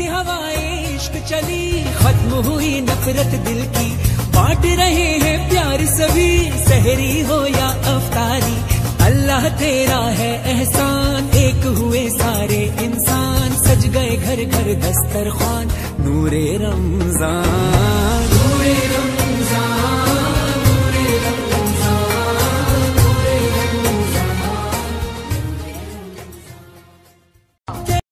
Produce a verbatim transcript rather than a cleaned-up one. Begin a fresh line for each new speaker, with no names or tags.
सी हवाएं इश्क चली, खत्म हुई नफरत दिल की, बांट रहे हैं प्यार सभी, सहरी हो या अफ्तारी, अल्लाह तेरा है एहसान, एक हुए सारे इंसान, सज गए घर घर दस्तरखान, नूरे रमजान।